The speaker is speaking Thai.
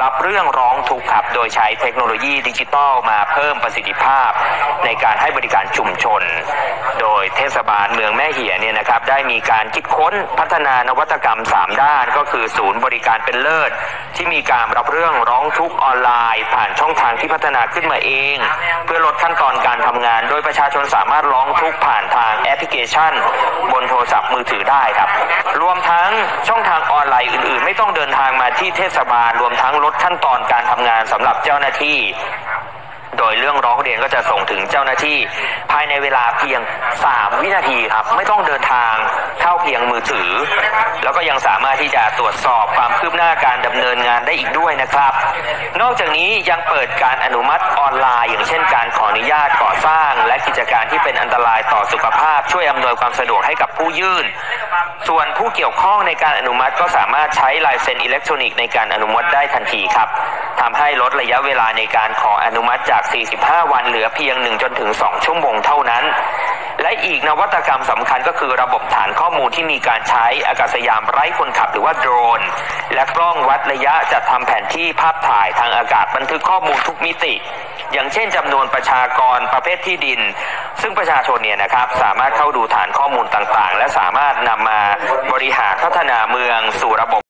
รับเรื่องร้องทุกข์ครับโดยใช้เทคโนโลยีดิจิทัลมาเพิ่มประสิทธิภาพในการให้บริการชุมชนโดยเทศบาลเมืองแม่เหี่ยเนี่ยนะครับได้มีการคิดค้นพัฒนานวัตกรรม3ด้านก็คือศูนย์บริการเป็นเลิศที่มีการรับเรื่องร้องทุกข์ออนไลน์ผ่านช่องทางที่พัฒนาขึ้นมาเองเพื่อลดขั้นตอนการทำงานโดยประชาชนสามารถร้องทุกข์ผ่านทางแอปพลิเคชันบนโทรศัพท์มือถือได้ครับรวมทั้งช่องทางออนไลน์อื่นๆไม่ต้องเดินทางมาที่เทศบาลรวมทั้งลดขั้นตอนการทำงานสำหรับเจ้าหน้าที่โดยเรื่องร้องเรียนก็จะส่งถึงเจ้าหน้าที่ภายในเวลาเพียง3วินาทีครับไม่ต้องเดินทางเข้าเพียงมือถือแล้วก็ยังสามารถที่จะตรวจสอบความคืบหน้าการดำเนินงานได้อีกด้วยนะครับนอกจากนี้ยังเปิดการอนุมัติออนไลน์อย่างเช่นการขออนุญาตก่อสร้างและกิจการที่เป็นอันตรายต่อสุขภาพช่วยอำนวยความสะดวกให้กับผู้ยื่นส่วนผู้เกี่ยวข้องในการอนุมัติก็สามารถใช้ลายเซ็นอิเล็กทรอนิกส์ในการอนุมัติได้ทันทีครับทำให้ลดระยะเวลาในการขออนุมัติจาก45 วันเหลือเพียง1 จนถึง 2 ชั่วโมงเท่านั้นและอีกนวัตกรรมสำคัญก็คือระบบฐานข้อมูลที่มีการใช้อากาศยานไร้คนขับหรือว่าโดรนและกล้องวัดระยะจัดทำแผนที่ภาพถ่ายทางอากาศบันทึกข้อมูลทุกมิติอย่างเช่นจำนวนประชากรประเภทที่ดินซึ่งประชาชนเนี่ยนะครับสามารถเข้าดูฐานข้อมูลต่างๆและสามารถนำมาบริหารพัฒนาเมืองสู่ระบบ